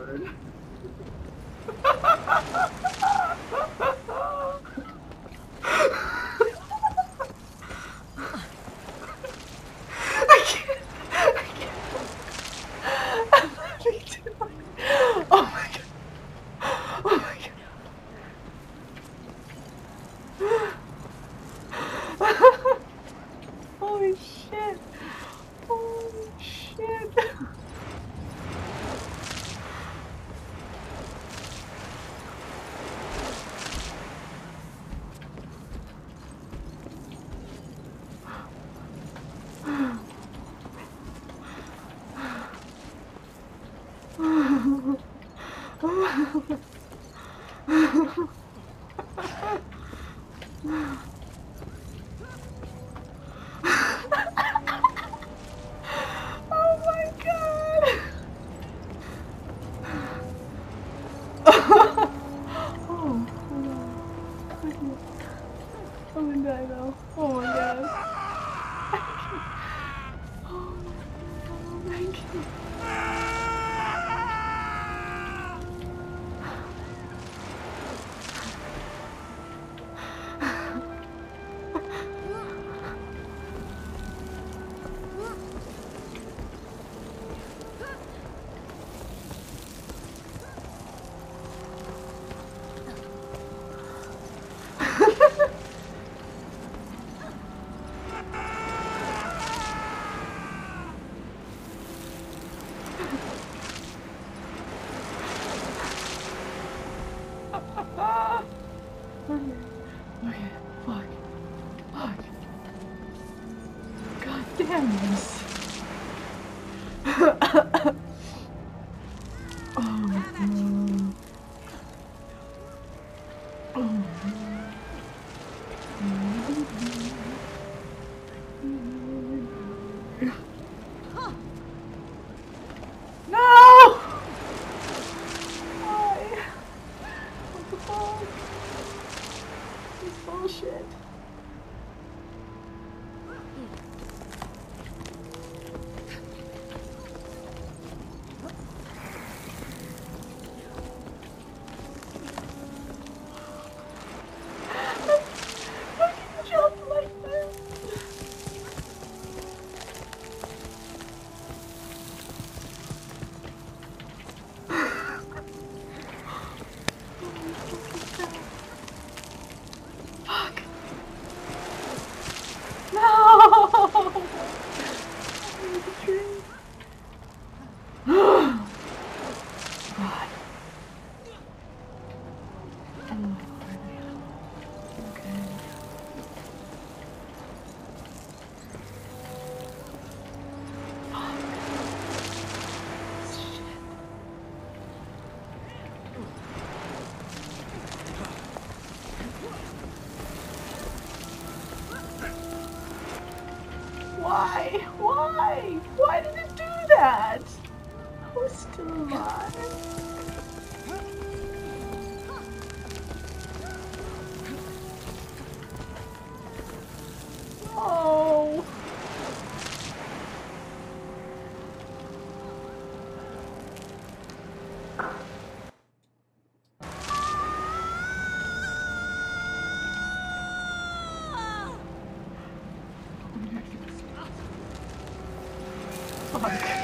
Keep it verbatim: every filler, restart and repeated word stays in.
lord. I can't. I can't. I'm laughing too much. Oh my god. Oh my god. Holy shit. Holy shit. Oh my god! Oh, I'm gonna die now. Oh my god. Oh my god. Okay, okay, fuck, fuck. God damn this. Oh no. Oh no. No! Why? What the fuck? This bullshit. How can you jump like this? Fuck. No! The tree. God. Oh my lord. Okay. Fuck. Shit. Why? Why? Why did it do that? I was still alive. Oh. Fuck.